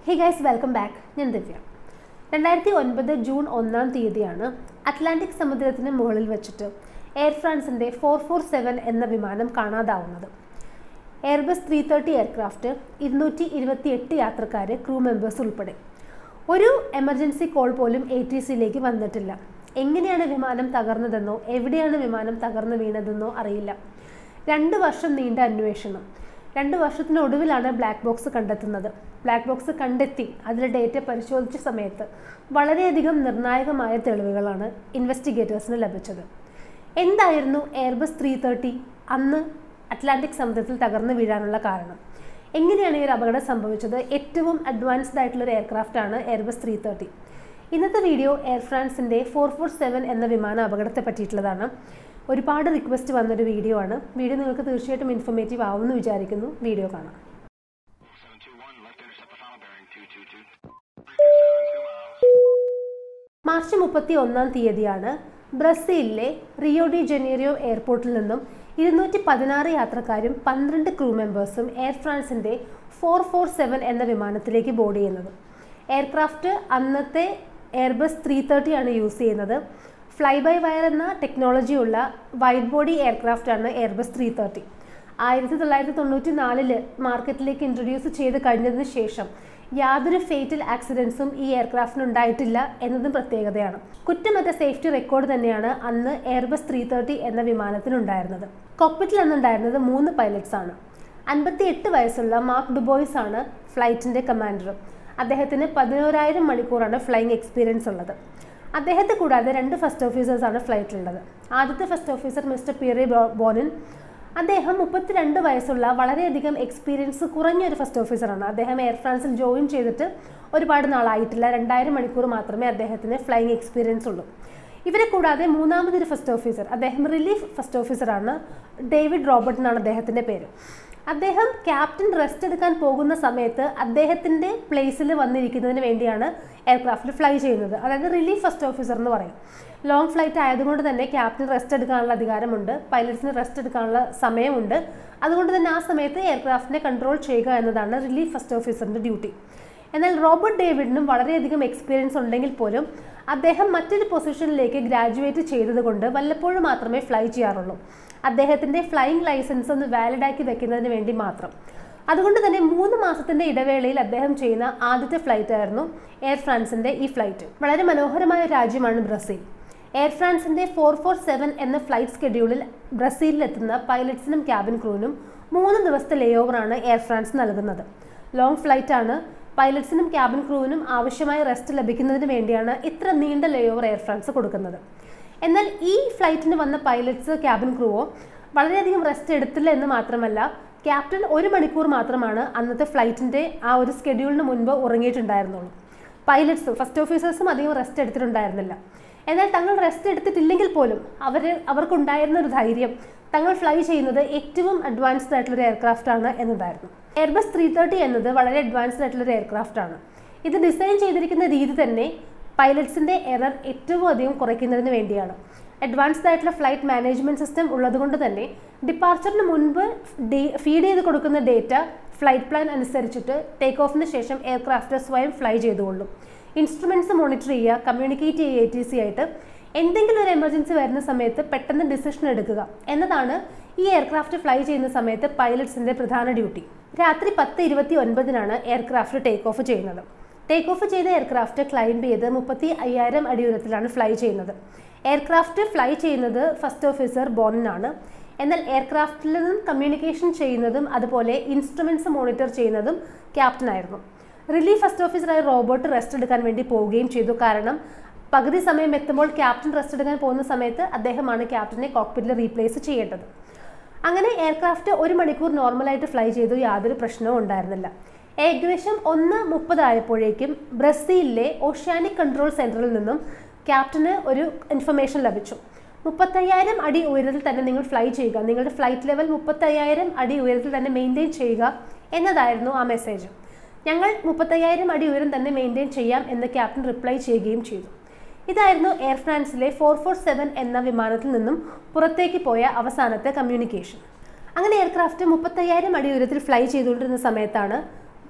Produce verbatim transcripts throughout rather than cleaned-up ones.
Hey guys, welcome back. ഞാൻ ദിവ്യ. രണ്ടായിരത്തി ഒൻപത് ജൂൺ ഒന്നാം തീയതിയാണ് അറ്റ്ലാന്റിക് സമുദ്രത്തിന് മുകളിൽ വെച്ചിട്ട് എയർ ഫ്രാൻസിൻ്റെ ഫോർ ഫോർ സെവൻ എന്ന വിമാനം കാണാതാവുന്നത്. എയർബസ് ത്രീ തേർട്ടി എയർക്രാഫ്റ്റ് ഇരുന്നൂറ്റി ഇരുപത്തി എട്ട് യാത്രക്കാർ ക്രൂ മെമ്പേഴ്സ് ഉൾപ്പെടെ. ഒരു എമർജൻസി കോൾ പോലും എ ടി സിയിലേക്ക് വന്നിട്ടില്ല. എങ്ങനെയാണ് വിമാനം തകർന്നതെന്നോ എവിടെയാണ് വിമാനം തകർന്നു വീണതെന്നോ അറിയില്ല. രണ്ട് വർഷം നീണ്ട അന്വേഷണം. രണ്ട് വർഷത്തിനൊടുവിലാണ് ബ്ലാക്ക് ബോക്സ് കണ്ടെത്തുന്നത്. ബ്ലാക്ക് ബോക്സ് കണ്ടെത്തി അതിലെ ഡേറ്റ പരിശോധിച്ച സമയത്ത് വളരെയധികം നിർണായകമായ തെളിവുകളാണ് ഇൻവെസ്റ്റിഗേറ്റേഴ്സിന് ലഭിച്ചത്. എന്തായിരുന്നു എയർബസ് ത്രീ തേർട്ടി അന്ന് അറ്റ്ലാന്റിക് സമുദ്രത്തിൽ തകർന്നു വീഴാനുള്ള കാരണം? എങ്ങനെയാണ് ഈ ഒരു അപകടം സംഭവിച്ചത്? ഏറ്റവും അഡ്വാൻസ്ഡ് ആയിട്ടുള്ളൊരു എയർക്രാഫ്റ്റാണ് എയർബസ് ത്രീ തേർട്ടി. ഇന്നത്തെ വീഡിയോ എയർ ഫ്രാൻസിൻ്റെ ഫോർ ഫോർ സെവൻ എന്ന വിമാന അപകടത്തെ പറ്റിയിട്ടുള്ളതാണ്. ഒരുപാട് റിക്വസ്റ്റ് വന്നൊരു വീഡിയോ ആണ്. വീഡിയോ നിങ്ങൾക്ക് തീർച്ചയായിട്ടും ഇൻഫോർമേറ്റീവ് ആവുമെന്ന് വിചാരിക്കുന്നു. വീഡിയോ കാണാം. മാർച്ച് മുപ്പത്തി ഒന്നാം തീയതിയാണ് ബ്രസീലിലെ റിയോ ഡി ജനീറോ എയർപോർട്ടിൽ നിന്നും ഇരുന്നൂറ്റി പതിനാറ് യാത്രക്കാരും പന്ത്രണ്ട് ക്രൂ മെമ്പേഴ്സും എയർ ഫ്രാൻസിൻ്റെ ഫോർ ഫോർ സെവൻ എന്ന വിമാനത്തിലേക്ക് ബോർഡ് ചെയ്യുന്നത്. എയർക്രാഫ്റ്റ് അന്നത്തെ എയർബസ് ത്രീ തേർട്ടി ആണ് യൂസ് ചെയ്യുന്നത്. ഫ്ലൈ ബൈ വയർ എന്ന ടെക്നോളജിയുള്ള വൈഡ് ബോഡി എയർക്രാഫ്റ്റാണ് എയർബസ് ത്രീ തേർട്ടി. ആയിരത്തി തൊള്ളായിരത്തി തൊണ്ണൂറ്റി നാലില് മാർക്കറ്റിലേക്ക് ഇൻട്രൊഡ്യൂസ് ചെയ്ത് കഴിഞ്ഞതിന് ശേഷം യാതൊരു ഫേറ്റൽ ആക്സിഡൻസും ഈ എയർക്രാഫ്റ്റിന് ഉണ്ടായിട്ടില്ല എന്നതും പ്രത്യേകതയാണ്. കുറ്റമറ്റ സേഫ്റ്റി റെക്കോർഡ് തന്നെയാണ് അന്ന് എയർബസ് ത്രീ തേർട്ടി എന്ന വിമാനത്തിനുണ്ടായിരുന്നത്. കോക്പിറ്റിൽ അന്നുണ്ടായിരുന്നത് മൂന്ന് പൈലറ്റ്സ് ആണ്. അൻപത്തി എട്ട് വയസ്സുള്ള മാർക്ക് ഡുബോയ്സ് ആണ് ഫ്ലൈറ്റിൻ്റെ കമാൻഡർ. അദ്ദേഹത്തിന് പതിനോരായിരം മണിക്കൂറാണ് ഫ്ലൈയിങ് എക്സ്പീരിയൻസ് ഉള്ളത്. അദ്ദേഹത്തെ കൂടാതെ രണ്ട് ഫസ്റ്റ് ഓഫീസേഴ്സാണ് ഫ്ലൈറ്റിലുള്ളത്. ആദ്യത്തെ first officer mister Pierre Bonin. അദ്ദേഹം മുപ്പത്തിരണ്ട് വയസ്സുള്ള വളരെയധികം എക്സ്പീരിയൻസ് കുറഞ്ഞൊരു ഫസ്റ്റ് ഓഫീസറാണ്. അദ്ദേഹം എയർ ഫ്രാൻസിൽ ജോയിൻ ചെയ്തിട്ട് ഒരുപാട് നാളായിട്ടില്ല. രണ്ടായിരം മണിക്കൂർ മാത്രമേ അദ്ദേഹത്തിന് ഫ്ലൈയിങ് എക്സ്പീരിയൻസ് ഉള്ളൂ. ഇവരെ കൂടാതെ മൂന്നാമതൊരു ഫസ്റ്റ് ഓഫീസർ, അദ്ദേഹം റിലീഫ് ഫസ്റ്റ് ഓഫീസറാണ്. ഡേവിഡ് റോബർട്ട് എന്നാണ് അദ്ദേഹത്തിൻ്റെ പേര്. അദ്ദേഹം ക്യാപ്റ്റൻ റെസ്റ്റ് എടുക്കാൻ പോകുന്ന സമയത്ത് അദ്ദേഹത്തിൻ്റെ പ്ലേസിൽ വന്നിരിക്കുന്നതിന് വേണ്ടിയാണ് എയർക്രാഫ്റ്റിൽ ഫ്ലൈ ചെയ്യുന്നത്. അതായത് റിലീഫ് ഫസ്റ്റ് ഓഫീസർ എന്ന് പറയും. ലോങ് ഫ്ലൈറ്റ് ആയതുകൊണ്ട് തന്നെ ക്യാപ്റ്റൻ റെസ്റ്റ് എടുക്കാനുള്ള അധികാരമുണ്ട്, പൈലറ്റ്സിന് റെസ്റ്റ് എടുക്കാനുള്ള സമയമുണ്ട്. അതുകൊണ്ട് തന്നെ ആ സമയത്ത് എയർക്രാഫ്റ്റിനെ കൺട്രോൾ ചെയ്യുക എന്നതാണ് റിലീഫ് ഫസ്റ്റ് ഓഫീസറിൻ്റെ ഡ്യൂട്ടി. എന്നാൽ റോബർട്ട് ഡേവിഡിനും വളരെയധികം എക്സ്പീരിയൻസ് ഉണ്ടെങ്കിൽ പോലും അദ്ദേഹം മറ്റൊരു പൊസിഷനിലേക്ക് ഗ്രാജുവേറ്റ് ചെയ്തതുകൊണ്ട് വല്ലപ്പോഴും മാത്രമേ ഫ്ലൈ ചെയ്യാറുള്ളൂ. അദ്ദേഹത്തിൻ്റെ ഫ്ലൈയിങ് ലൈസൻസ് ഒന്ന് വാലിഡാക്കി വെക്കുന്നതിന് വേണ്ടി മാത്രം. അതുകൊണ്ട് തന്നെ മൂന്ന് മാസത്തിൻ്റെ ഇടവേളയിൽ അദ്ദേഹം ചെയ്യുന്ന ആദ്യത്തെ ഫ്ലൈറ്റ് ആയിരുന്നു എയർ ഫ്രാൻസിൻ്റെ ഈ ഫ്ലൈറ്റ്. വളരെ മനോഹരമായ രാജ്യമാണ് ബ്രസീൽ. എയർ ഫ്രാൻസിൻ്റെ ഫോർ ഫോർ സെവൻ എന്ന ഫ്ലൈറ്റ് സ്കെഡ്യൂളിൽ ബ്രസീലിലെത്തുന്ന പൈലറ്റ്സിനും ക്യാബിൻ ക്രൂവിനും മൂന്ന് ദിവസത്തെ ലേ ഓവറാണ് എയർ ഫ്രാൻസ് നൽകുന്നത്. ലോങ് ഫ്ലൈറ്റ് ആണ്. പൈലറ്റ്സിനും ക്യാബിൻ ക്രൂവിനും ആവശ്യമായ റെസ്റ്റ് ലഭിക്കുന്നതിന് വേണ്ടിയാണ് ഇത്ര നീണ്ട ലേ ഓവർ എയർ ഫ്രാൻസ് കൊടുക്കുന്നത്. എന്നാൽ ഈ ഫ്ലൈറ്റിന് വന്ന പൈലറ്റ്സ് ക്യാബിൻ ക്രൂവോ വളരെയധികം റെസ്റ്റ് എടുത്തില്ല എന്ന് മാത്രമല്ല, ക്യാപ്റ്റൻ ഒരു മണിക്കൂർ മാത്രമാണ് അന്നത്തെ ഫ്ലൈറ്റിൻ്റെ ആ ഒരു സ്കെഡ്യൂളിന് മുൻപ് ഉറങ്ങിയിട്ടുണ്ടായിരുന്നുള്ളൂ. പൈലറ്റ്സും ഫസ്റ്റ് ഓഫീസേഴ്സും അധികം റെസ്റ്റ് എടുത്തിട്ടുണ്ടായിരുന്നില്ല. എന്നാൽ തങ്ങൾ റെസ്റ്റ് എടുത്തിട്ടില്ലെങ്കിൽ പോലും അവർ അവർക്കുണ്ടായിരുന്ന ഒരു ധൈര്യം തങ്ങൾ ഫ്ലൈ ചെയ്യുന്നത് ഏറ്റവും അഡ്വാൻസ്ഡ് ആയിട്ടുള്ളൊരു എയർക്രാഫ്റ്റാണ് എന്നതായിരുന്നു. എയർബസ് ത്രീ തേർട്ടി എന്നത് വളരെ അഡ്വാൻസ്ഡ് ആയിട്ടുള്ളൊരു എയർക്രാഫ്റ്റാണ്. ഇത് ഡിസൈൻ ചെയ്തിരിക്കുന്ന രീതി തന്നെ പൈലറ്റ്സിൻ്റെ എറർ ഏറ്റവും അധികം കുറയ്ക്കുന്നതിന് വേണ്ടിയാണ്. അഡ്വാൻസ്ഡ് ആയിട്ടുള്ള ഫ്ലൈറ്റ് മാനേജ്മെൻറ്റ് സിസ്റ്റം ഉള്ളതുകൊണ്ട് തന്നെ ഡിപ്പാർച്ചറിന് മുൻപ് ഫീഡ് ചെയ്ത് കൊടുക്കുന്ന ഡേറ്റ ഫ്ലൈറ്റ് പ്ലാൻ അനുസരിച്ചിട്ട് ടേക്ക് ഓഫിന് ശേഷം എയർക്രാഫ്റ്റ് സ്വയം ഫ്ലൈ ചെയ്തുകൊള്ളും. ഇൻസ്ട്രുമെൻറ്റ്സ് മോണിറ്റർ ചെയ്യുക, കമ്മ്യൂണിക്കേറ്റ് ചെയ്യുക എ ടി സി ആയിട്ട്. എന്തെങ്കിലും ഒരു എമർജൻസി വരുന്ന സമയത്ത് പെട്ടെന്ന് ഡിസിഷൻ എടുക്കുക എന്നതാണ് ഈ എയർക്രാഫ്റ്റ് ഫ്ലൈ ചെയ്യുന്ന സമയത്ത് പൈലറ്റ്സിൻ്റെ പ്രധാന ഡ്യൂട്ടി. രാത്രി പത്ത് ഇരുപത്തി ഒൻപതിനാണ് എയർക്രാഫ്റ്റ് ടേക്ക് ഓഫ് ചെയ്യുന്നത്. ടേക്ക് ഓഫ് ചെയ്ത എയർക്രാഫ്റ്റ് ക്ലൈംബ് ചെയ്ത് മുപ്പത്തി അയ്യായിരം അടി ഉയരത്തിലാണ് ഫ്ലൈ ചെയ്യുന്നത്. എയർക്രാഫ്റ്റ് ഫ്ലൈ ചെയ്യുന്നത് ഫസ്റ്റ് ഓഫീസർ ബോണിനാണ്. എന്നാൽ എയർക്രാഫ്റ്റിൽ നിന്നും കമ്മ്യൂണിക്കേഷൻ ചെയ്യുന്നതും അതുപോലെ ഇൻസ്ട്രുമെൻറ്റ്സ് മോണിറ്റർ ചെയ്യുന്നതും ക്യാപ്റ്റനായിരുന്നു. റിലീഫ് ഫസ്റ്റ് ഓഫീസറായ റോബർട്ട് റെസ്റ്റ് എടുക്കാൻ വേണ്ടി പോവുകയും ചെയ്തു. കാരണം പകുതി സമയം എത്തുമ്പോൾ ക്യാപ്റ്റൻ റെസ്റ്റ് എടുക്കാൻ പോകുന്ന സമയത്ത് അദ്ദേഹമാണ് ക്യാപ്റ്റനെ കോക്പിറ്റിൽ റീപ്ലേസ് ചെയ്യേണ്ടത്. അങ്ങനെ എയർക്രാഫ്റ്റ് ഒരു മണിക്കൂർ നോർമലായിട്ട് ഫ്ലൈ ചെയ്തു. യാതൊരു പ്രശ്നവും ഉണ്ടായിരുന്നില്ല. ഏകദേശം ഒന്ന് മുപ്പതായപ്പോഴേക്കും ബ്രസീലിലെ ഓഷ്യാനിക് കൺട്രോൾ സെൻറ്ററിൽ നിന്നും ക്യാപ്റ്റന് ഒരു ഇൻഫർമേഷൻ ലഭിച്ചു. മുപ്പത്തയ്യായിരം അടി ഉയരത്തിൽ തന്നെ നിങ്ങൾ ഫ്ലൈ ചെയ്യുക, നിങ്ങളുടെ ഫ്ലൈറ്റ് ലെവൽ മുപ്പത്തയ്യായിരം അടി ഉയരത്തിൽ തന്നെ മെയിൻറ്റെയിൻ ചെയ്യുക എന്നതായിരുന്നു ആ മെസ്സേജ്. ഞങ്ങൾ മുപ്പത്തയ്യായിരം അടി ഉയരം തന്നെ മെയിൻറ്റെയിൻ ചെയ്യാം എന്ന് ക്യാപ്റ്റൻ റിപ്ലൈ ചെയ്യുകയും ചെയ്തു. ഇതായിരുന്നു എയർ ഫ്രാൻസിലെ ഫോർ ഫോർ സെവൻ എന്ന വിമാനത്തിൽ നിന്നും പുറത്തേക്ക് പോയ അവസാനത്തെ കമ്മ്യൂണിക്കേഷൻ. അങ്ങനെ എയർക്രാഫ്റ്റ് മുപ്പത്തയ്യായിരം അടി ഉയരത്തിൽ ഫ്ലൈ ചെയ്തുകൊണ്ടിരുന്ന സമയത്താണ്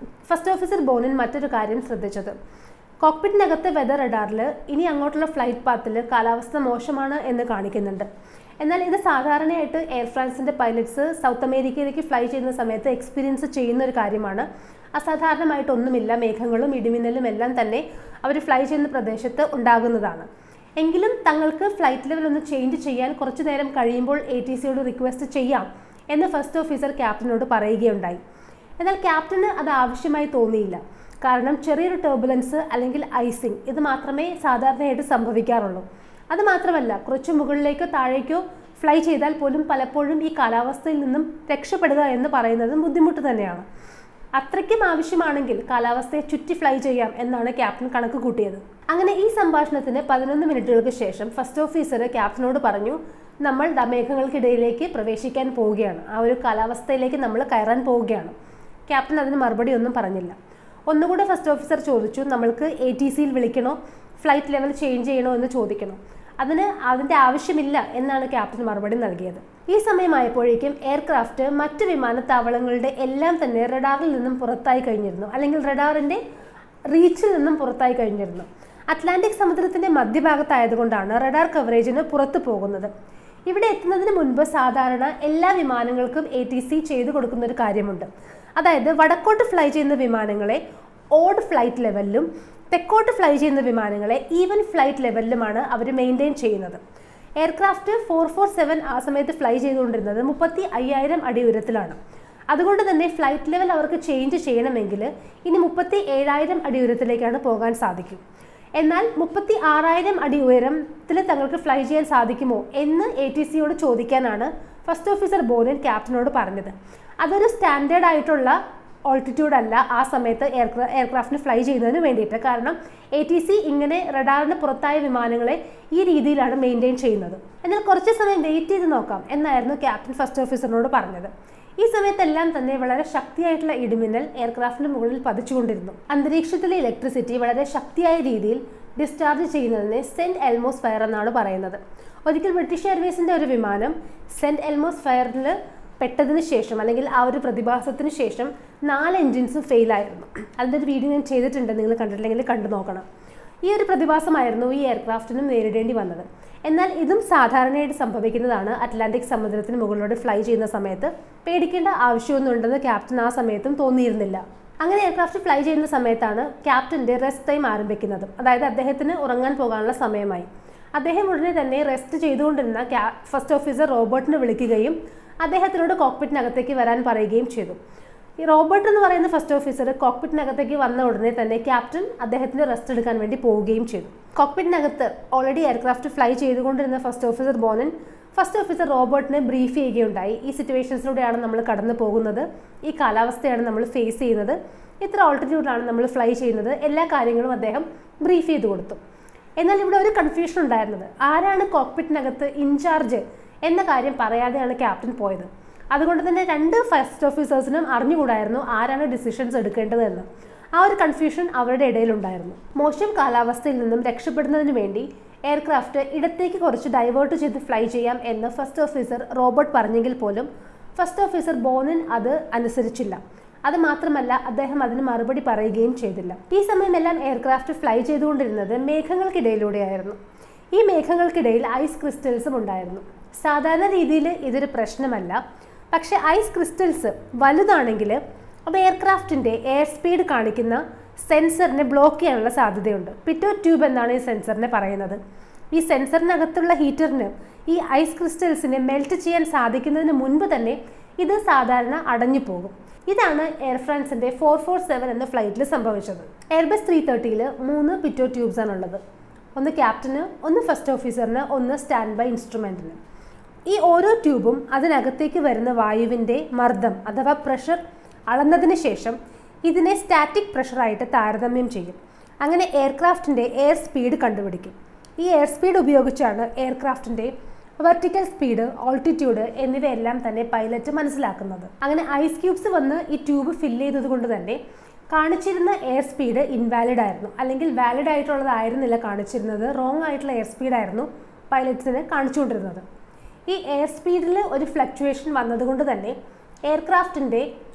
ഫസ്റ്റ് ഓഫീസർ ബോണിൻ മറ്റൊരു കാര്യം ശ്രദ്ധിച്ചത്, കോക്പിറ്റിനകത്തെ വെതർ റഡാറിൽ ഇനി അങ്ങോട്ടുള്ള ഫ്ലൈറ്റ് പാത്തിൽ കാലാവസ്ഥ മോശമാണ് എന്ന് കാണിക്കുന്നുണ്ട്. എന്നാൽ ഇത് സാധാരണയായിട്ട് എയർ ഫ്രാൻസിൻ്റെ പൈലറ്റ്സ് സൗത്ത് അമേരിക്കയിലേക്ക് ഫ്ലൈ ചെയ്യുന്ന സമയത്ത് എക്സ്പീരിയൻസ് ചെയ്യുന്ന ഒരു കാര്യമാണ്. അസാധാരണമായിട്ടൊന്നുമില്ല, മേഘങ്ങളും ഇടിമിന്നലും എല്ലാം തന്നെ അവർ ഫ്ലൈ ചെയ്യുന്ന പ്രദേശത്ത് ഉണ്ടാകുന്നതാണ്. എങ്കിലും തങ്ങൾക്ക് ഫ്ലൈറ്റ് ലെവൽ ഒന്ന് ചേഞ്ച് ചെയ്യാൻ കുറച്ചു നേരം കഴിയുമ്പോൾ എ ടി സിയോട് റിക്വസ്റ്റ് ചെയ്യാം എന്ന് ഫസ്റ്റ് ഓഫീസർ ക്യാപ്റ്റനോട് പറയുകയുണ്ടായി. എന്നാൽ ക്യാപ്റ്റന് അത് ആവശ്യമായി തോന്നിയില്ല. കാരണം ചെറിയൊരു ടർബുലൻസ് അല്ലെങ്കിൽ ഐസിങ് ഇത് മാത്രമേ സാധാരണയായിട്ട് സംഭവിക്കാറുള്ളൂ. അതുമാത്രമല്ല, കുറച്ച് മുകളിലേക്കോ താഴേക്കോ ഫ്ലൈ ചെയ്താൽ പോലും പലപ്പോഴും ഈ കാലാവസ്ഥയിൽ നിന്നും രക്ഷപ്പെടുക എന്ന് പറയുന്നത് ബുദ്ധിമുട്ട് തന്നെയാണ്. അത്രയ്ക്കും ആവശ്യമാണെങ്കിൽ കാലാവസ്ഥയെ ചുറ്റി ഫ്ലൈ ചെയ്യാം എന്നാണ് ക്യാപ്റ്റൻ കണക്ക് കൂട്ടിയത്. അങ്ങനെ ഈ സംഭാഷണത്തിന് പതിനൊന്ന് മിനിറ്റുകൾക്ക് ശേഷം ഫസ്റ്റ് ഓഫീസർ ക്യാപ്റ്റനോട് പറഞ്ഞു, നമ്മൾ മേഘങ്ങൾക്കിടയിലേക്ക് പ്രവേശിക്കാൻ പോവുകയാണ്, ആ ഒരു കാലാവസ്ഥയിലേക്ക് നമ്മൾ കയറാൻ പോവുകയാണ്. ക്യാപ്റ്റൻ അതിന് മറുപടി ഒന്നും പറഞ്ഞില്ല. ഒന്നുകൂടെ ഫസ്റ്റ് ഓഫീസർ ചോദിച്ചു, നമ്മൾക്ക് എ ടി സിയിൽ വിളിക്കണോ, ഫ്ലൈറ്റ് ലെവൽ ചേഞ്ച് ചെയ്യണോ എന്ന് ചോദിക്കണം. അതിന് അതിൻ്റെ ആവശ്യമില്ല എന്നാണ് ക്യാപ്റ്റൻ മറുപടി നൽകിയത്. ഈ സമയമായപ്പോഴേക്കും എയർക്രാഫ്റ്റ് മറ്റ് വിമാനത്താവളങ്ങളുടെ എല്ലാം തന്നെ റഡാറിൽ നിന്നും പുറത്തായി കഴിഞ്ഞിരുന്നു, അല്ലെങ്കിൽ റഡാറിൻ്റെ റീച്ചിൽ നിന്നും പുറത്തായി കഴിഞ്ഞിരുന്നു. അറ്റ്ലാന്റിക് സമുദ്രത്തിൻ്റെ മധ്യഭാഗത്തായതുകൊണ്ടാണ് റഡാർ കവറേജിന് പുറത്തു പോകുന്നത്. ഇവിടെ എത്തുന്നതിന് മുൻപ് സാധാരണ എല്ലാ വിമാനങ്ങൾക്കും എ ടി സി ചെയ്തു കൊടുക്കുന്ന ഒരു കാര്യമുണ്ട്. അതായത് വടക്കോട്ട് ഫ്ലൈ ചെയ്യുന്ന വിമാനങ്ങളെ ഓഡ് ഫ്ലൈറ്റ് ലെവലിലും തെക്കോട്ട് ഫ്ലൈ ചെയ്യുന്ന വിമാനങ്ങളെ ഈവൻ ഫ്ലൈറ്റ് ലെവലിലുമാണ് അവർ മെയിൻറ്റെയിൻ ചെയ്യുന്നത്. എയർക്രാഫ്റ്റ് ഫോർ ഫോർ സെവൻ ആ സമയത്ത് ഫ്ലൈ ചെയ്തുകൊണ്ടിരുന്നത് മുപ്പത്തി അയ്യായിരം അടി ഉയരത്തിലാണ്. അതുകൊണ്ട് തന്നെ ഫ്ലൈറ്റ് ലെവൽ അവർക്ക് ചേഞ്ച് ചെയ്യണമെങ്കിൽ ഇനി മുപ്പത്തി ഏഴായിരം അടി ഉയരത്തിലേക്കാണ് പോകാൻ സാധിക്കും. എന്നാൽ മുപ്പത്തി ആറായിരം അടി ഉയരത്തിൽ തങ്ങൾക്ക് ഫ്ലൈ ചെയ്യാൻ സാധിക്കുമോ എന്ന് എ ടി സിയോട് ചോദിക്കാനാണ് ഫസ്റ്റ് ഓഫീസർ ബോണിൻ ക്യാപ്റ്റനോട് പറഞ്ഞത്. അതൊരു സ്റ്റാൻഡേർഡ് ആയിട്ടുള്ള ഓൾട്ടിറ്റ്യൂഡ് അല്ല ആ സമയത്ത് എയർക്രാ എയർക്രാഫ്റ്റിന് ഫ്ലൈ ചെയ്യുന്നതിന് വേണ്ടിയിട്ട്. കാരണം എ ടി സി ഇങ്ങനെ റഡാറിന് പുറത്തായ വിമാനങ്ങളെ ഈ രീതിയിലാണ് മെയിൻറ്റെയിൻ ചെയ്യുന്നത്. എന്നാൽ കുറച്ച് സമയം വെയിറ്റ് ചെയ്ത് നോക്കാം എന്നായിരുന്നു ക്യാപ്റ്റൻ ഫസ്റ്റ് ഓഫീസറിനോട് പറഞ്ഞത്. ഈ സമയത്തെല്ലാം തന്നെ വളരെ ശക്തിയായിട്ടുള്ള ഇടിമിന്നൽ എയർക്രാഫ്റ്റിന് മുകളിൽ പതിച്ചുകൊണ്ടിരുന്നു. അന്തരീക്ഷത്തിലെ ഇലക്ട്രിസിറ്റി വളരെ ശക്തിയായ രീതിയിൽ ഡിസ്ചാർജ് ചെയ്യുന്നതിനെ സെന്റ് എൽമോസ് ഫയർ എന്നാണ് പറയുന്നത്. ഒരിക്കൽ ബ്രിട്ടീഷ് എയർവേസിൻ്റെ ഒരു വിമാനം സെന്റ് എൽമോസ് ഫയറിൽ പെട്ടതിന് ശേഷം, അല്ലെങ്കിൽ ആ ഒരു പ്രതിഭാസത്തിന് ശേഷം നാല് എൻജിൻസും ഫെയിലായിരുന്നു. അതിൻ്റെ ഒരു വീഡിയോ ഞാൻ ചെയ്തിട്ടുണ്ട്, നിങ്ങൾ കണ്ടിട്ടില്ലെങ്കിൽ കണ്ടു നോക്കണം. ഈ ഒരു പ്രതിഭാസമായിരുന്നു ഈ എയർക്രാഫ്റ്റിനും നേരിടേണ്ടി വന്നത്. എന്നാൽ ഇതും സാധാരണയായിട്ട് സംഭവിക്കുന്നതാണ്. അറ്റ്ലാന്റിക് സമുദ്രത്തിന് മുകളിലൂടെ ഫ്ലൈ ചെയ്യുന്ന സമയത്ത് പേടിക്കേണ്ട ആവശ്യമൊന്നും ഉണ്ടെന്ന് ക്യാപ്റ്റൻ ആ സമയത്തും തോന്നിയിരുന്നില്ല. അങ്ങനെ എയർക്രാഫ്റ്റ് ഫ്ലൈ ചെയ്യുന്ന സമയത്താണ് ക്യാപ്റ്റൻ്റെ റെസ്റ്റ് ടൈം ആരംഭിക്കുന്നത്. അതായത് അദ്ദേഹത്തിന് ഉറങ്ങാൻ പോകാനുള്ള സമയമായി. അദ്ദേഹം ഉടനെ തന്നെ റെസ്റ്റ് ചെയ്തുകൊണ്ടിരുന്ന ക്യാ ഫസ്റ്റ് ഓഫീസർ റോബർട്ടിനെ വിളിക്കുകയും അദ്ദേഹത്തിനോട് കോക്പിറ്റിനകത്തേക്ക് വരാൻ പറയുകയും ചെയ്തു. ഈ റോബർട്ട് എന്ന് പറയുന്ന ഫസ്റ്റ് ഓഫീസർ കോക്പിറ്റിനകത്തേക്ക് വന്ന ഉടനെ തന്നെ ക്യാപ്റ്റൻ അദ്ദേഹത്തിന് റെസ്റ്റ് എടുക്കാൻ വേണ്ടി പോവുകയും ചെയ്തു. കോക്പിറ്റിനകത്ത് ഓൾറെഡി എയർക്രാഫ്റ്റ് ഫ്ലൈ ചെയ്തുകൊണ്ടിരുന്ന first officer Bonin first officer റോബർട്ടിനെ ബ്രീഫ് ചെയ്യുകയുണ്ടായി. ഈ സിറ്റുവേഷൻസിലൂടെയാണ് നമ്മൾ കടന്നു പോകുന്നത്, ഈ കാലാവസ്ഥയാണ് നമ്മൾ ഫേസ് ചെയ്യുന്നത്, ഇത്ര ഓൾട്ടിറ്റ്യൂഡിലാണ് നമ്മൾ ഫ്ലൈ ചെയ്യുന്നത്, എല്ലാ കാര്യങ്ങളും അദ്ദേഹം ബ്രീഫ് ചെയ്ത് കൊടുത്തു. എന്നാൽ ഇവിടെ ഒരു കൺഫ്യൂഷൻ ഉണ്ടായിരുന്നത്, ആരാണ് കോക്പിറ്റിനകത്ത് ഇൻചാർജ് എന്ന കാര്യം പറയാതെയാണ് ക്യാപ്റ്റൻ പോയത്. അതുകൊണ്ട് തന്നെ രണ്ട് ഫസ്റ്റ് ഓഫീസേഴ്സിനും അറിഞ്ഞുകൂടായിരുന്നു ആരാണ് ഡിസിഷൻസ് എടുക്കേണ്ടതെന്ന്. ആ ഒരു കൺഫ്യൂഷൻ അവരുടെ ഇടയിലുണ്ടായിരുന്നു. മോശം കാലാവസ്ഥയിൽ നിന്നും രക്ഷപ്പെടുന്നതിന് വേണ്ടി എയർക്രാഫ്റ്റ് ഇടത്തേക്ക് കുറച്ച് ഡൈവേർട്ട് ചെയ്ത് ഫ്ലൈ ചെയ്യാം എന്ന് ഫസ്റ്റ് ഓഫീസർ റോബർട്ട് പറഞ്ഞെങ്കിൽ പോലും ഫസ്റ്റ് ഓഫീസർ ബോണിൻ അത് അനുസരിച്ചില്ല. അത് മാത്രമല്ല, അദ്ദേഹം അതിന് മറുപടി പറയുകയും ചെയ്തില്ല. ഈ സമയമെല്ലാം എയർക്രാഫ്റ്റ് ഫ്ലൈ ചെയ്തുകൊണ്ടിരുന്നത് മേഘങ്ങൾക്കിടയിലൂടെയായിരുന്നു. ഈ മേഘങ്ങൾക്കിടയിൽ ഐസ് ക്രിസ്റ്റൽസും ഉണ്ടായിരുന്നു. സാധാരണ രീതിയിൽ ഇതൊരു പ്രശ്നമല്ല. പക്ഷേ ഐസ് ക്രിസ്റ്റൽസ് വലുതാണെങ്കിൽ അത് എയർക്രാഫ്റ്റിൻ്റെ എയർ സ്പീഡ് കാണിക്കുന്ന സെൻസറിനെ ബ്ലോക്ക് ചെയ്യാനുള്ള സാധ്യതയുണ്ട്. പിറ്റോ ട്യൂബ് എന്നാണ് ഈ സെൻസറിനെ പറയുന്നത്. ഈ സെൻസറിനകത്തുള്ള ഹീറ്ററിന് ഈ ഐസ് ക്രിസ്റ്റൽസിനെ മെൽറ്റ് ചെയ്യാൻ സാധിക്കുന്നതിന് മുൻപ് തന്നെ ഇത് സാധാരണ അടഞ്ഞു പോകും. ഇതാണ് എയർ ഫ്രാൻസിൻ്റെ ഫോർ ഫോർ സെവൻ എന്ന ഫ്ലൈറ്റിൽ സംഭവിച്ചത്. എയർബസ് ത്രീ തേർട്ടിയിൽ മൂന്ന് പിറ്റോ ട്യൂബ്സ് ആണുള്ളത്. ഒന്ന് ക്യാപ്റ്റന്, ഒന്ന് ഫസ്റ്റ് ഓഫീസറിന്, ഒന്ന് സ്റ്റാൻഡ് ബൈ ഇൻസ്ട്രുമെൻറ്റിന്. ഈ ഓരോ ട്യൂബും അതിനകത്തേക്ക് വരുന്ന വായുവിൻ്റെ മർദ്ദം അഥവാ പ്രഷർ അളന്നതിന് ശേഷം ഇതിനെ സ്റ്റാറ്റിക് പ്രഷറായിട്ട് താരതമ്യം ചെയ്യും. അങ്ങനെ എയർക്രാഫ്റ്റിൻ്റെ എയർ സ്പീഡ് കണ്ടുപിടിക്കും. ഈ എയർ സ്പീഡ് ഉപയോഗിച്ചാണ് എയർക്രാഫ്റ്റിൻ്റെ വെർട്ടിക്കൽ സ്പീഡ്, ഓൾട്ടിറ്റ്യൂഡ് എന്നിവയെല്ലാം തന്നെ പൈലറ്റ് മനസ്സിലാക്കുന്നത്. അങ്ങനെ ഐസ് ക്യൂബ്സ് വന്ന് ഈ ട്യൂബ് ഫില്ല് ചെയ്തത് കൊണ്ട് തന്നെ കാണിച്ചിരുന്ന എയർ സ്പീഡ് ഇൻവാലിഡ് ആയിരുന്നു, അല്ലെങ്കിൽ വാലിഡ് ആയിട്ടുള്ളതായിരുന്നില്ല കാണിച്ചിരുന്നത്. റോങ് ആയിട്ടുള്ള എയർ സ്പീഡായിരുന്നു പൈലറ്റ്സിന് കാണിച്ചുകൊണ്ടിരുന്നത്. ഈ എയർ സ്പീഡിൽ ഒരു ഫ്ലക്ച്വേഷൻ വന്നതുകൊണ്ട് തന്നെ എയർക്രാഫ്റ്റിൻ്റെ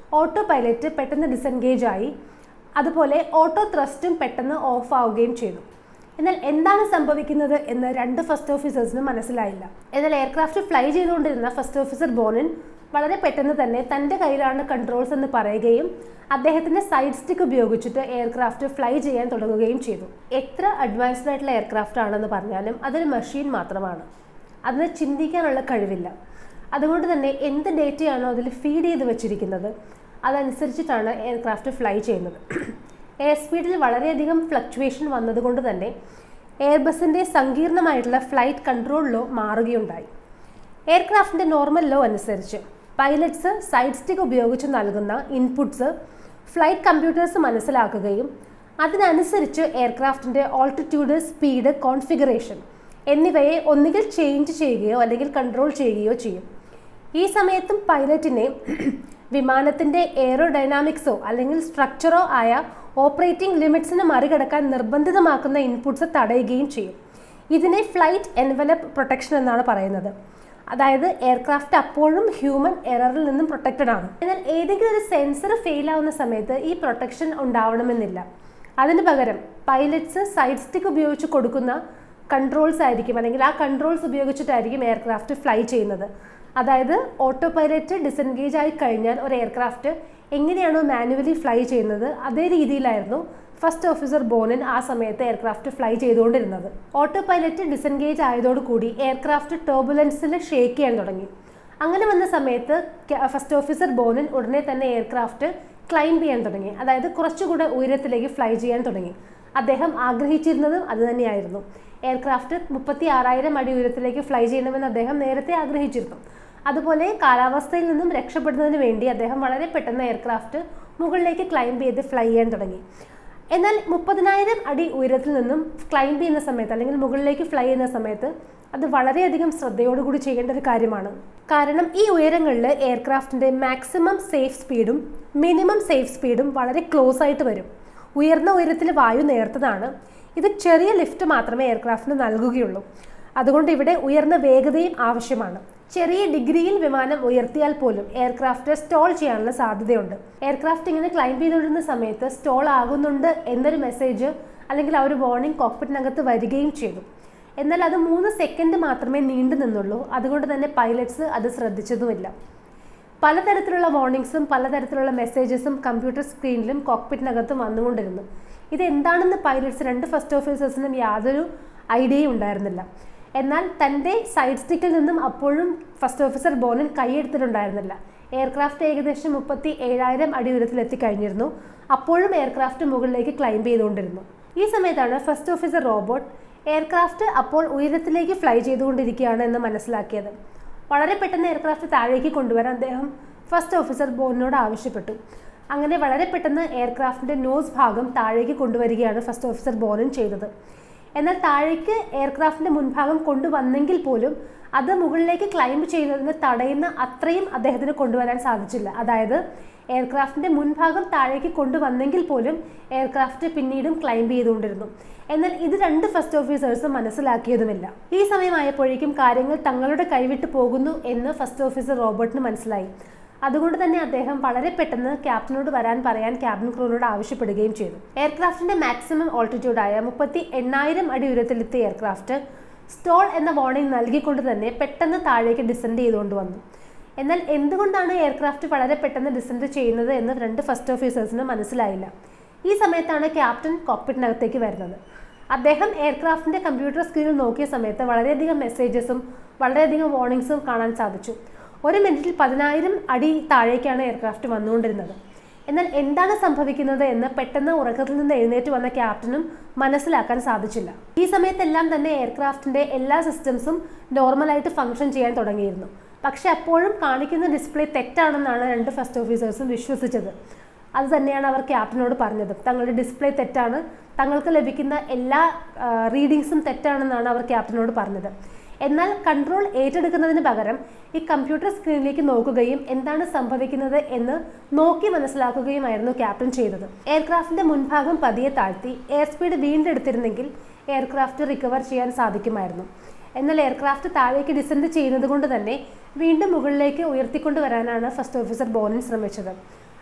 ഓട്ടോ പൈലറ്റ് പെട്ടെന്ന് ഡിസെൻഗേജ് ആയി. അതുപോലെ ഓട്ടോ ത്രസ്റ്റും പെട്ടെന്ന് ഓഫ് ആവുകയും ചെയ്തു. എന്നാൽ എന്താണ് സംഭവിക്കുന്നത് എന്ന് രണ്ട് ഫസ്റ്റ് ഓഫീസേഴ്സിനും മനസ്സിലായില്ല. എന്നാൽ എയർക്രാഫ്റ്റ് ഫ്ലൈ ചെയ്തുകൊണ്ടിരുന്ന ഫസ്റ്റ് ഓഫീസർ ബോണിൻ വളരെ പെട്ടെന്ന് തന്നെ തൻ്റെ കയ്യിലാണ് കൺട്രോൾസ് എന്ന് പറയുകയും അദ്ദേഹത്തിൻ്റെ സൈഡ് സ്റ്റിക്ക് ഉപയോഗിച്ചിട്ട് എയർക്രാഫ്റ്റ് ഫ്ലൈ ചെയ്യാൻ തുടങ്ങുകയും ചെയ്തു. എത്ര അഡ്വാൻസ്ഡ് ആയിട്ടുള്ള എയർക്രാഫ്റ്റ് ആണെന്ന് പറഞ്ഞാലും അതൊരു മെഷീൻ മാത്രമാണ്. അതിന് ചിന്തിക്കാനുള്ള കഴിവില്ല. അതുകൊണ്ട് തന്നെ എന്ത് ഡേറ്റയാണോ അതിൽ ഫീഡ് ചെയ്ത് വെച്ചിരിക്കുന്നത് അതനുസരിച്ചിട്ടാണ് എയർക്രാഫ്റ്റ് ഫ്ലൈ ചെയ്യുന്നത്. എയർ സ്പീഡിൽ വളരെയധികം ഫ്ലക്ച്വേഷൻ വന്നതുകൊണ്ട് തന്നെ എയർബസിൻ്റെ സങ്കീർണമായിട്ടുള്ള ഫ്ലൈറ്റ് കൺട്രോൾ ലോ മാറുകയുണ്ടായി. എയർക്രാഫ്റ്റിൻ്റെ നോർമൽ ലോ അനുസരിച്ച് പൈലറ്റ്സ് സൈഡ് സ്റ്റിക്ക് ഉപയോഗിച്ച് നൽകുന്ന ഇൻപുട്സ് ഫ്ലൈറ്റ് കമ്പ്യൂട്ടേഴ്സ് മനസ്സിലാക്കുകയും അതിനനുസരിച്ച് എയർക്രാഫ്റ്റിൻ്റെ ഓൾട്ടിറ്റ്യൂഡ്, സ്പീഡ്, കോൺഫിഗറേഷൻ എന്നിവയെ ഒന്നുകിൽ ചേഞ്ച് ചെയ്യുകയോ അല്ലെങ്കിൽ കൺട്രോൾ ചെയ്യുകയോ ചെയ്യും. ഈ സമയത്തും പൈലറ്റിനെ വിമാനത്തിൻ്റെ എയറോഡൈനാമിക്സോ അല്ലെങ്കിൽ സ്ട്രക്ചറോ ആയ ഓപ്പറേറ്റിംഗ് ലിമിറ്റ്സിനെ മറികടക്കാൻ നിർബന്ധിതമാക്കുന്ന ഇൻപുട്സ് തടയുകയും ചെയ്യും. ഇതിനെ ഫ്ലൈറ്റ് എൻവലപ്പ് പ്രൊട്ടക്ഷൻ എന്നാണ് പറയുന്നത്. അതായത് എയർക്രാഫ്റ്റ് അപ്പോഴും ഹ്യൂമൻ എററിൽ നിന്നും പ്രൊട്ടക്റ്റഡ് ആണ്. എന്നാൽ ഏതെങ്കിലും ഒരു സെൻസർ ഫെയിൽ ആവുന്ന സമയത്ത് ഈ പ്രൊട്ടക്ഷൻ ഉണ്ടാവണമെന്നില്ല. അതിന് പകരം പൈലറ്റ്സ് സൈഡ് സ്റ്റിക്ക് ഉപയോഗിച്ച് കൊടുക്കുന്ന കൺട്രോൾസ് ആയിരിക്കും, അല്ലെങ്കിൽ ആ കൺട്രോൾസ് ഉപയോഗിച്ചിട്ടായിരിക്കും എയർക്രാഫ്റ്റ് ഫ്ലൈ ചെയ്യുന്നത്. അതായത് ഓട്ടോ പൈലറ്റ് ഡിസെൻഗേജ് ആയി കഴിഞ്ഞാൽ ഒരു എയർക്രാഫ്റ്റ് എങ്ങനെയാണോ മാനുവലി ഫ്ലൈ ചെയ്യുന്നത് അതേ രീതിയിലായിരുന്നു ഫസ്റ്റ് ഓഫീസർ ബോണിൻ ആ സമയത്ത് എയർക്രാഫ്റ്റ് ഫ്ലൈ ചെയ്തുകൊണ്ടിരുന്നത്. ഓട്ടോ പൈലറ്റ് ഡിസെൻഗേജ് ആയതോടുകൂടി എയർക്രാഫ്റ്റ് ടർബുലൻസിൽ ഷേക്ക് ചെയ്യാൻ തുടങ്ങി. അങ്ങനെ വന്ന സമയത്ത് ഫസ്റ്റ് ഓഫീസർ ബോണിൻ ഉടനെ തന്നെ എയർക്രാഫ്റ്റ് ക്ലൈംബ് ചെയ്യാൻ തുടങ്ങി. അതായത് കുറച്ചുകൂടെ ഉയരത്തിലേക്ക് ഫ്ലൈ ചെയ്യാൻ തുടങ്ങി. അദ്ദേഹം ആഗ്രഹിച്ചിരുന്നതും അത് തന്നെയായിരുന്നു. എയർക്രാഫ്റ്റ് മുപ്പത്തി ആറായിരം അടി ഉയരത്തിലേക്ക് ഫ്ലൈ ചെയ്യണമെന്ന് അദ്ദേഹം നേരത്തെ ആഗ്രഹിച്ചിരുന്നു. അതുപോലെ കാലാവസ്ഥയിൽ നിന്നും രക്ഷപ്പെടുന്നതിന് വേണ്ടി അദ്ദേഹം വളരെ പെട്ടെന്ന് എയർക്രാഫ്റ്റ് മുകളിലേക്ക് ക്ലൈംബ് ചെയ്ത് ഫ്ലൈ ചെയ്യാൻ തുടങ്ങി. എന്നാൽ മുപ്പതിനായിരം അടി ഉയരത്തിൽ നിന്നും ക്ലൈംബ് ചെയ്യുന്ന സമയത്ത് അല്ലെങ്കിൽ മുകളിലേക്ക് ഫ്ലൈ ചെയ്യുന്ന സമയത്ത് അത് വളരെയധികം ശ്രദ്ധയോടുകൂടി ചെയ്യേണ്ട ഒരു കാര്യമാണ്. കാരണം ഈ ഉയരങ്ങളിൽ എയർക്രാഫ്റ്റിൻ്റെ മാക്സിമം സേഫ് സ്പീഡും മിനിമം സേഫ് സ്പീഡും വളരെ ക്ലോസ് ആയിട്ട് വരും. ഉയർന്ന ഉയരത്തിൽ വായു നേർത്തതാണ്. ഇത് ചെറിയ ലിഫ്റ്റ് മാത്രമേ എയർക്രാഫ്റ്റിന് നൽകുകയുള്ളൂ. അതുകൊണ്ട് ഇവിടെ ഉയർന്ന വേഗതയും ആവശ്യമാണ്. ചെറിയ ഡിഗ്രിയിൽ വിമാനം ഉയർത്തിയാൽ പോലും എയർക്രാഫ്റ്റ് സ്റ്റോൾ ചെയ്യാനുള്ള സാധ്യതയുണ്ട്. എയർക്രാഫ്റ്റ് ഇങ്ങനെ ക്ലൈംബ് ചെയ്തുകൊണ്ടിരുന്ന സമയത്ത് സ്റ്റോൾ ആകുന്നുണ്ട് എന്നൊരു മെസ്സേജ് അല്ലെങ്കിൽ ആ ഒരു വാർണിംഗ് കോക്പിറ്റിനകത്ത് വരികയും ചെയ്തു. എന്നാൽ അത് മൂന്ന് സെക്കൻഡ് മാത്രമേ നീണ്ടു നിന്നുള്ളൂ. അതുകൊണ്ട് തന്നെ പൈലറ്റ്സ് അത് ശ്രദ്ധിച്ചതുമില്ല. പലതരത്തിലുള്ള വാർണിംഗ്സും പലതരത്തിലുള്ള മെസ്സേജസും കമ്പ്യൂട്ടർ സ്ക്രീനിലും കോക്പിറ്റിനകത്തും വന്നുകൊണ്ടിരുന്നു. ഇതെന്താണെന്ന് പൈലറ്റ്സ് രണ്ട് ഫസ്റ്റ് ഓഫീസേഴ്സിനും യാതൊരു ഐഡിയയും ഉണ്ടായിരുന്നില്ല. എന്നാൽ തൻ്റെ സൈഡ് സ്റ്റിക്കിൽ നിന്നും അപ്പോഴും ഫസ്റ്റ് ഓഫീസർ ബോണിൻ കൈയെടുത്തിട്ടുണ്ടായിരുന്നില്ല. എയർക്രാഫ്റ്റ് ഏകദേശം മുപ്പത്തി ഏഴായിരം അടി ഉയരത്തിൽ എത്തിക്കഴിഞ്ഞിരുന്നു. അപ്പോഴും എയർക്രാഫ്റ്റ് മുകളിലേക്ക് ക്ലൈംബ് ചെയ്തുകൊണ്ടിരുന്നു. ഈ സമയത്താണ് ഫസ്റ്റ് ഓഫീസർ റോബോട്ട് എയർക്രാഫ്റ്റ് അപ്പോൾ ഉയരത്തിലേക്ക് ഫ്ലൈ ചെയ്തുകൊണ്ടിരിക്കുകയാണ് എന്ന് മനസ്സിലാക്കിയത്. വളരെ പെട്ടെന്ന് എയർക്രാഫ്റ്റ് താഴേക്ക് കൊണ്ടുവരാൻ അദ്ദേഹം ഫസ്റ്റ് ഓഫീസർ ബോണിനോട് ആവശ്യപ്പെട്ടു. അങ്ങനെ വളരെ പെട്ടെന്ന് എയർക്രാഫ്റ്റിൻ്റെ നോസ് ഭാഗം താഴേക്ക് കൊണ്ടുവരികയാണ് ഫസ്റ്റ് ഓഫീസർ ബോണിൻ ചെയ്തത്. എന്നാൽ താഴേക്ക് എയർക്രാഫ്റ്റിൻ്റെ മുൻഭാഗം കൊണ്ടുവന്നെങ്കിൽ പോലും അത് മുകളിലേക്ക് ക്ലൈംബ് ചെയ്യുന്നതിന് തടയുന്ന അത്രയും അദ്ദേഹത്തിന് കൊണ്ടുവരാൻ സാധിച്ചില്ല. അതായത് എയർക്രാഫ്റ്റിൻ്റെ മുൻഭാഗം താഴേക്ക് കൊണ്ടുവന്നെങ്കിൽ പോലും എയർക്രാഫ്റ്റ് പിന്നീടും ക്ലൈംബ് ചെയ്തുകൊണ്ടിരുന്നു. എന്നാൽ ഇത് രണ്ട് ഫസ്റ്റ് ഓഫീസേഴ്സും മനസ്സിലാക്കിയതുമില്ല. ഈ സമയമായപ്പോഴേക്കും കാര്യങ്ങൾ തങ്ങളുടെ കൈവിട്ട് പോകുന്നു എന്ന് ഫസ്റ്റ് ഓഫീസർ റോബർട്ടിന് മനസ്സിലായി. അതുകൊണ്ട് തന്നെ അദ്ദേഹം വളരെ പെട്ടെന്ന് ക്യാപ്റ്റനോട് വരാൻ പറയാൻ ക്യാബിൻ ക്രൂവിനോട് ആവശ്യപ്പെടുകയും ചെയ്തു. എയർക്രാഫ്റ്റിന്റെ മാക്സിമം ഓൾട്ടിറ്റ്യൂഡായ മുപ്പത്തി എണ്ണായിരം അടി ഉയരത്തിലെത്തിയ എയർക്രാഫ്റ്റ് സ്റ്റോൾ എന്ന വാർണിംഗ് നൽകിക്കൊണ്ട് തന്നെ പെട്ടെന്ന് താഴേക്ക് ഡിസെൻഡ് ചെയ്തുകൊണ്ട് വന്നു. എന്നാൽ എന്തുകൊണ്ടാണ് എയർക്രാഫ്റ്റ് വളരെ പെട്ടെന്ന് ഡിസെൻഡ് ചെയ്യുന്നത് എന്ന് രണ്ട് ഫസ്റ്റ് ഓഫീസേഴ്സിന് മനസ്സിലായില്ല. ഈ സമയത്താണ് ക്യാപ്റ്റൻ കോക്പിറ്റിനകത്തേക്ക് വരുന്നത്. അദ്ദേഹം എയർക്രാഫ്റ്റിന്റെ കമ്പ്യൂട്ടർ സ്ക്രീനിൽ നോക്കിയ സമയത്ത് വളരെയധികം മെസ്സേജസും വളരെയധികം വാർണിംഗ്സും കാണാൻ സാധിച്ചു. ഒരു മിനിറ്റിൽ പതിനായിരം അടി താഴേക്കാണ് എയർക്രാഫ്റ്റ് വന്നുകൊണ്ടിരുന്നത്. എന്നാൽ എന്താണ് സംഭവിക്കുന്നത് എന്ന് പെട്ടെന്ന് ഉറക്കത്തിൽ നിന്ന് എഴുന്നേറ്റ് വന്ന ക്യാപ്റ്റനും മനസ്സിലാക്കാൻ സാധിച്ചില്ല. ഈ സമയത്തെല്ലാം തന്നെ എയർക്രാഫ്റ്റിന്റെ എല്ലാ സിസ്റ്റംസും നോർമലായിട്ട് ഫംഗ്ഷൻ ചെയ്യാൻ തുടങ്ങിയിരുന്നു. പക്ഷെ അപ്പോഴും കാണിക്കുന്ന ഡിസ്പ്ലേ തെറ്റാണെന്നാണ് രണ്ട് ഫസ്റ്റ് ഓഫീസേഴ്സും വിശ്വസിച്ചത്. അത് തന്നെയാണ് അവർ ക്യാപ്റ്റനോട് പറഞ്ഞത്. തങ്ങളുടെ ഡിസ്പ്ലേ തെറ്റാണ്, തങ്ങൾക്ക് ലഭിക്കുന്ന എല്ലാ റീഡിങ്സും തെറ്റാണെന്നാണ് അവർ ക്യാപ്റ്റനോട് പറഞ്ഞത്. എന്നാൽ കൺട്രോൾ ഏറ്റെടുക്കുന്നതിന് പകരം ഈ കമ്പ്യൂട്ടർ സ്ക്രീനിലേക്ക് നോക്കുകയും എന്താണ് സംഭവിക്കുന്നത് എന്ന് നോക്കി മനസ്സിലാക്കുകയുമായിരുന്നു ക്യാപ്റ്റൻ ചെയ്തത്. എയർക്രാഫ്റ്റിന്റെ മുൻഭാഗം പതിയെ താഴ്ത്തി എയർ സ്പീഡ് വീണ്ടെടുത്തിരുന്നെങ്കിൽ എയർക്രാഫ്റ്റ് റിക്കവർ ചെയ്യാൻ സാധിക്കുമായിരുന്നു. എന്നാൽ എയർക്രാഫ്റ്റ് താഴേക്ക് ഡിസെൻഡ് ചെയ്യുന്നത് കൊണ്ട് തന്നെ വീണ്ടും മുകളിലേക്ക് ഉയർത്തിക്കൊണ്ടുവരാനാണ് ഫസ്റ്റ് ഓഫീസർ ബോണിൻ ശ്രമിച്ചത്.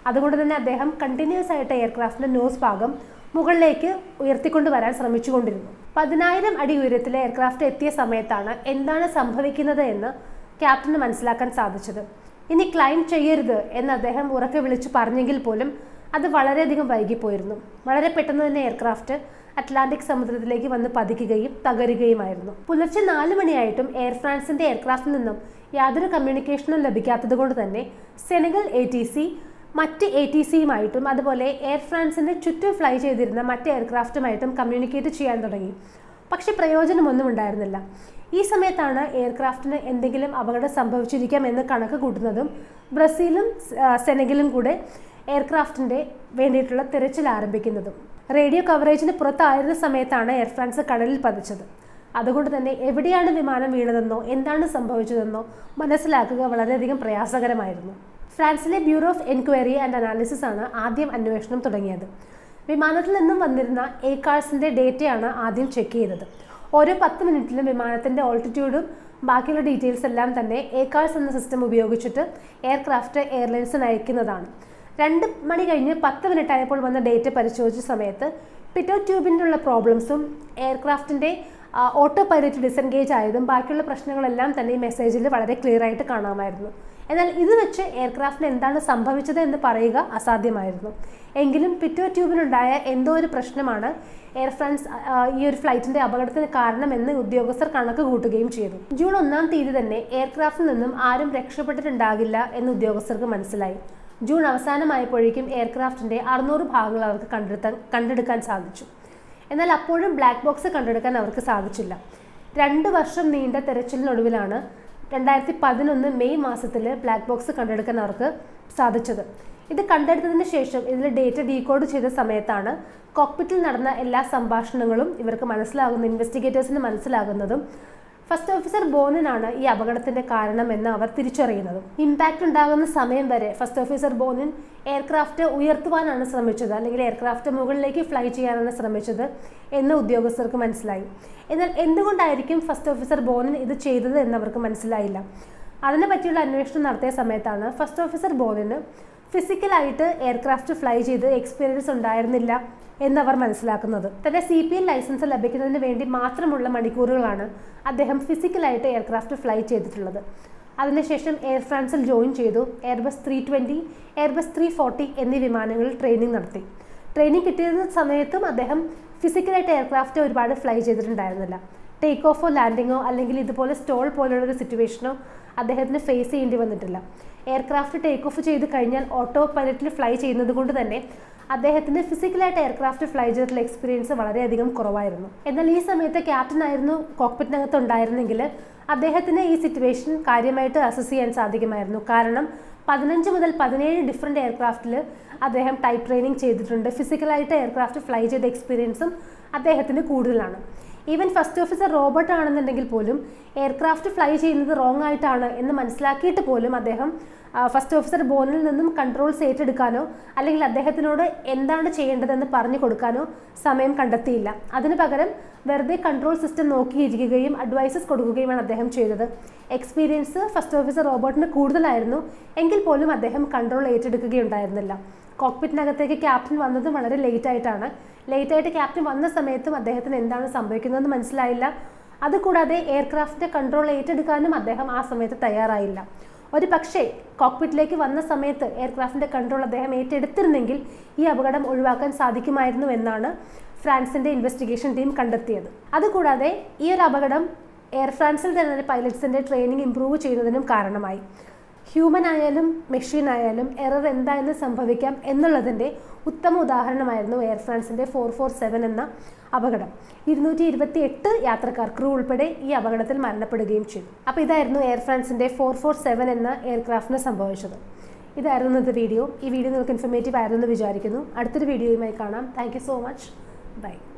അതുകൊണ്ട് തന്നെ അദ്ദേഹം കണ്ടിന്യൂസ് ആയിട്ട് എയർക്രാഫ്റ്റിൻ്റെ നോസ് ഭാഗം മുകളിലേക്ക് ഉയർത്തിക്കൊണ്ട് വരാൻ ശ്രമിച്ചുകൊണ്ടിരുന്നു. പതിനായിരം അടി ഉയരത്തിലെ എയർക്രാഫ്റ്റ് എത്തിയ സമയത്താണ് എന്താണ് സംഭവിക്കുന്നത് എന്ന് ക്യാപ്റ്റന് മനസ്സിലാക്കാൻ സാധിച്ചത്. ഇനി ക്ലൈം ചെയ്യരുത് എന്ന് അദ്ദേഹം ഉറക്കെ വിളിച്ചു പറഞ്ഞെങ്കിൽ പോലും അത് വളരെയധികം വൈകിപ്പോയിരുന്നു. വളരെ പെട്ടെന്ന് തന്നെ എയർക്രാഫ്റ്റ് അറ്റ്ലാന്റിക് സമുദ്രത്തിലേക്ക് വന്ന് പതിക്കുകയും തകരുകയുമായിരുന്നു. പുലർച്ചെ നാല് മണിയായിട്ടും എയർ ഫ്രാൻസിന്റെ എയർക്രാഫ്റ്റിൽ നിന്നും യാതൊരു കമ്മ്യൂണിക്കേഷനും ലഭിക്കാത്തത് കൊണ്ട് തന്നെ സെനഗൽ എ ടി സി മറ്റ് എ ടി സിയുമായിട്ടും അതുപോലെ എയർ ഫ്രാൻസിന്റെ ചുറ്റും ഫ്ലൈ ചെയ്തിരുന്ന മറ്റ് എയർക്രാഫ്റ്റുമായിട്ടും കമ്മ്യൂണിക്കേറ്റ് ചെയ്യാൻ തുടങ്ങി. പക്ഷെ പ്രയോജനമൊന്നും ഉണ്ടായിരുന്നില്ല. ഈ സമയത്താണ് എയർക്രാഫ്റ്റിന് എന്തെങ്കിലും അപകടം സംഭവിച്ചിരിക്കാം എന്ന് കണക്ക് കൂട്ടുന്നതും ബ്രസീലും സെനഗലും കൂടെ എയർക്രാഫ്റ്റിന്റെ വേണ്ടിയിട്ടുള്ള തിരച്ചിൽ ആരംഭിക്കുന്നതും. റേഡിയോ കവറേജിന് പുറത്തായിരുന്ന സമയത്താണ് എയർ ഫ്രാൻസ് കടലിൽ പതിച്ചത്. അതുകൊണ്ട് തന്നെ എവിടെയാണ് വിമാനം വീണതെന്നോ എന്താണ് സംഭവിച്ചതെന്നോ മനസ്സിലാക്കുക വളരെയധികം പ്രയാസകരമായിരുന്നു. ഫ്രാൻസിലെ bureau of enquiry and analysis ആണ് ആദ്യം അന്വേഷണം തുടങ്ങിയത്. വിമാനത്തിൽ നിന്നും വന്നിരുന്ന എക്കാഴ്സിന്റെ ഡേറ്റയാണ് ആദ്യം ചെക്ക് ചെയ്തത്. ഓരോ പത്ത് മിനിറ്റിലും വിമാനത്തിന്റെ ഓൾട്ടിറ്റ്യൂഡും ബാക്കിയുള്ള ഡീറ്റെയിൽസ് എല്ലാം തന്നെ എക്കാഴ്സ് എന്ന സിസ്റ്റം ഉപയോഗിച്ചിട്ട് എയർക്രാഫ്റ്റ് എയർലൈൻസിന് അയക്കുന്നതാണ്. രണ്ട് മണി കഴിഞ്ഞ് പത്ത് മിനിറ്റ് ആയപ്പോൾ വന്ന ഡേറ്റ പരിശോധിച്ച സമയത്ത് പിറ്റോ ട്യൂബിനുള്ള പ്രോബ്ലംസും എയർക്രാഫ്റ്റിന്റെ ഓട്ടോ പൈലറ്റ് ഡിസെൻഗേജ് ആയതും ബാക്കിയുള്ള പ്രശ്നങ്ങളെല്ലാം തന്നെ ഈ മെസ്സേജിൽ വളരെ ക്ലിയർ ആയിട്ട് കാണാമായിരുന്നു. എന്നാൽ ഇത് വെച്ച് എയർക്രാഫ്റ്റിന് എന്താണ് സംഭവിച്ചത് എന്ന് പറയുക അസാധ്യമായിരുന്നു. എങ്കിലും പിറ്റോ ട്യൂബിനുണ്ടായ എന്തോ ഒരു പ്രശ്നമാണ് എയർ ഫ്രാൻസ് ഈ ഒരു ഫ്ലൈറ്റിന്റെ അപകടത്തിന് കാരണമെന്ന് ഉദ്യോഗസ്ഥർ കണക്ക് കൂട്ടുകയും ചെയ്തു. ജൂൺ ഒന്നാം തീയതി തന്നെ എയർക്രാഫ്റ്റിൽ നിന്നും ആരും രക്ഷപ്പെട്ടിട്ടുണ്ടാകില്ല എന്ന് ഉദ്യോഗസ്ഥർക്ക് മനസ്സിലായി. ജൂൺ അവസാനമായപ്പോഴേക്കും എയർക്രാഫ്റ്റിന്റെ അറുന്നൂറ് ഭാഗങ്ങൾ അവർക്ക് കണ്ടെടുത്താൻ കണ്ടെടുക്കാൻ സാധിച്ചു. എന്നാൽ അപ്പോഴും ബ്ലാക്ക് ബോക്സ് കണ്ടെടുക്കാൻ അവർക്ക് സാധിച്ചില്ല. രണ്ട് വർഷം നീണ്ട തെരച്ചിലിനൊടുവിലാണ് രണ്ടായിരത്തി പതിനൊന്ന് മെയ് മാസത്തിൽ ബ്ലാക്ക് ബോക്സ് കണ്ടെടുക്കാൻ അവർക്ക് സാധിച്ചത്. ഇത് കണ്ടെടുത്തതിന് ശേഷം ഇതിൽ ഡേറ്റ ഡീകോഡ് ചെയ്ത സമയത്താണ് കോക്പിറ്റിൽ നടന്ന എല്ലാ സംഭാഷണങ്ങളും ഇവർക്ക് മനസ്സിലാകുന്ന ഇൻവെസ്റ്റിഗേറ്റേഴ്സിന് മനസ്സിലാകുന്നതും ഫസ്റ്റ് ഓഫീസർ ബോണിനാണ് ഈ അപകടത്തിന്റെ കാരണം എന്ന് അവർ തിരിച്ചറിയുന്നതും. ഇമ്പാക്റ്റ് ഉണ്ടാകുന്ന സമയം വരെ ഫസ്റ്റ് ഓഫീസർ ബോണിൻ എയർക്രാഫ്റ്റ് ഉയർത്തുവാനാണ് ശ്രമിച്ചത്, അല്ലെങ്കിൽ എയർക്രാഫ്റ്റ് മുകളിലേക്ക് ഫ്ലൈ ചെയ്യാനാണ് ശ്രമിച്ചത് എന്ന് ഉദ്യോഗസ്ഥർക്ക് മനസ്സിലായി. എന്നാൽ എന്തുകൊണ്ടായിരിക്കും ഫസ്റ്റ് ഓഫീസർ ബോണിൻ ഇത് ചെയ്തത് എന്നവർക്ക് മനസ്സിലായില്ല. അതിനെ പറ്റിയുള്ള അന്വേഷണം നടത്തിയ സമയത്താണ് ഫസ്റ്റ് ഓഫീസർ ബോണിന് ഫിസിക്കലായിട്ട് എയർക്രാഫ്റ്റ് ഫ്ലൈ ചെയ്ത് എക്സ്പീരിയൻസ് ഉണ്ടായിരുന്നില്ല എന്നവർ മനസ്സിലാക്കുന്നത്. തന്റെ സി പി എൽ ലൈസൻസ് ലഭിക്കുന്നതിന് വേണ്ടി മാത്രമുള്ള മണിക്കൂറുകളാണ് അദ്ദേഹം ഫിസിക്കലായിട്ട് എയർക്രാഫ്റ്റ് ഫ്ലൈ ചെയ്തിട്ടുള്ളത്. അതിനുശേഷം എയർ ഫ്രാൻസിൽ ജോയിൻ ചെയ്തു. Airbus three twenty Airbus three forty എന്നീ വിമാനങ്ങളിൽ ട്രെയിനിങ് നടത്തി. ട്രെയിനിങ് കിട്ടിയ സമയത്തും അദ്ദേഹം ഫിസിക്കലായിട്ട് എയർക്രാഫ്റ്റ് ഒരുപാട് ഫ്ലൈ ചെയ്തിട്ടുണ്ടായിരുന്നില്ല. ടേക്ക് ഓഫോ ലാൻഡിങ്ങോ അല്ലെങ്കിൽ ഇതുപോലെ സ്റ്റോൾ പോലുള്ളൊരു സിറ്റുവേഷനോ അദ്ദേഹത്തിന് ഫേസ് ചെയ്യേണ്ടി വന്നിട്ടില്ല. എയർക്രാഫ്റ്റ് ടേക്ക് ഓഫ് ചെയ്ത് കഴിഞ്ഞാൽ ഓട്ടോ പൈലറ്റിൽ ഫ്ലൈ ചെയ്യുന്നത് കൊണ്ട് തന്നെ അദ്ദേഹത്തിന് ഫിസിക്കലായിട്ട് എയർക്രാഫ്റ്റ് ഫ്ലൈ ചെയ്തിട്ടുള്ള എക്സ്പീരിയൻസ് വളരെയധികം കുറവായിരുന്നു. എന്നാൽ ഈ സമയത്ത് ക്യാപ്റ്റൻ ആയിരുന്നു കോക്പിറ്റിനകത്ത് ഉണ്ടായിരുന്നെങ്കിൽ അദ്ദേഹത്തിന് ഈ സിറ്റുവേഷൻ കാര്യമായിട്ട് അസസ് ചെയ്യാൻ സാധിക്കുമായിരുന്നു. കാരണം പതിനഞ്ച് മുതൽ പതിനേഴ് ഡിഫറെൻറ്റ് എയർക്രാഫ്റ്റിൽ അദ്ദേഹം ടൈപ്പ് ട്രെയിനിങ് ചെയ്തിട്ടുണ്ട്. ഫിസിക്കലായിട്ട് എയർക്രാഫ്റ്റ് ഫ്ലൈ ചെയ്ത എക്സ്പീരിയൻസും അദ്ദേഹത്തിന് കൂടുതലാണ്. ഈവൻ ഫസ്റ്റ് ഓഫീസർ റോബർട്ട് ആണെന്നുണ്ടെങ്കിൽ പോലും എയർക്രാഫ്റ്റ് ഫ്ലൈ ചെയ്യുന്നത് റോങ് ആയിട്ടാണ് എന്ന് മനസ്സിലാക്കിയിട്ട് പോലും അദ്ദേഹം ഫസ്റ്റ് ഓഫീസർ ബോണിൽ നിന്നും കൺട്രോൾസ് ഏറ്റെടുക്കാനോ അല്ലെങ്കിൽ അദ്ദേഹത്തിനോട് എന്താണ് ചെയ്യേണ്ടതെന്ന് പറഞ്ഞു കൊടുക്കാനോ സമയം കണ്ടെത്തിയില്ല. അതിനു പകരം വെറുതെ കൺട്രോൾ സിസ്റ്റം നോക്കിയിരിക്കുകയും അഡ്വൈസസ് കൊടുക്കുകയുമാണ് അദ്ദേഹം ചെയ്തത്. എക്സ്പീരിയൻസ് ഫസ്റ്റ് ഓഫീസർ റോബർട്ടിന് കൂടുതലായിരുന്നു എങ്കിൽ പോലും അദ്ദേഹം കൺട്രോൾ ഏറ്റെടുക്കുകയുണ്ടായിരുന്നില്ല. കോക്പിറ്റിനകത്തേക്ക് ക്യാപ്റ്റൻ വന്നത് വളരെ ലേറ്റ് ആയിട്ടാണ്. ലേറ്റ് ആയിട്ട് ക്യാപ്റ്റൻ വന്ന സമയത്തും അദ്ദേഹത്തിന് എന്താണ് സംഭവിക്കുന്നതെന്ന് മനസ്സിലായില്ല. അതുകൂടാതെ എയർക്രാഫ്റ്റിന്റെ കൺട്രോൾ ഏറ്റെടുക്കാനും അദ്ദേഹം ആ സമയത്ത് തയ്യാറായില്ല. ഒരു പക്ഷേ കോക്പിറ്റിലേക്ക് വന്ന സമയത്ത് എയർക്രാഫ്റ്റിന്റെ കൺട്രോൾ അദ്ദേഹം ഏറ്റെടുത്തിരുന്നെങ്കിൽ ഈ അപകടം ഒഴിവാക്കാൻ സാധിക്കുമായിരുന്നു എന്നാണ് ഫ്രാൻസിന്റെ ഇൻവെസ്റ്റിഗേഷൻ ടീം കണ്ടെത്തിയത്. അതുകൂടാതെ ഈ ഒരു അപകടം എയർ ഫ്രാൻസിൽ തന്നെ പൈലറ്റ്സിന്റെ ട്രെയിനിങ് ഇംപ്രൂവ് ചെയ്യുന്നതിനും കാരണമായി. ഹ്യൂമൻ ആയാലും മെഷീൻ ആയാലും എറർ എന്തായെന്ന് സംഭവിക്കാം എന്നുള്ളതിൻ്റെ ഉത്തമ ഉദാഹരണമായിരുന്നു എയർ ഫ്രാൻസിൻ്റെ ഫോർ ഫോർ സെവൻ എന്ന അപകടം. ഇരുന്നൂറ്റി ഇരുപത്തി എട്ട് യാത്രക്കാർ ക്രൂ ഉൾപ്പെടെ ഈ അപകടത്തിൽ മരണപ്പെടുകയും ചെയ്തു. അപ്പോൾ ഇതായിരുന്നു എയർ ഫ്രാൻസിൻ്റെ ഫോർ ഫോർ സെവൻ എന്ന എയർക്രാഫ്റ്റിന് സംഭവിച്ചത്. ഇതായിരുന്നു ഇന്നത്തെ വീഡിയോ. ഈ വീഡിയോ നിങ്ങൾക്ക് ഇൻഫർമേറ്റീവ് ആയിരുന്നു എന്ന് വിചാരിക്കുന്നു. അടുത്തൊരു വീഡിയോയുമായി കാണാം. Thank you so much. By.